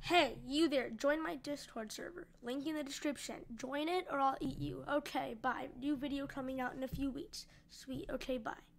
Hey, you there, join my Discord server. Link in the description. Join it or I'll eat you. Okay, bye. New video coming out in a few weeks. Sweet, okay, bye.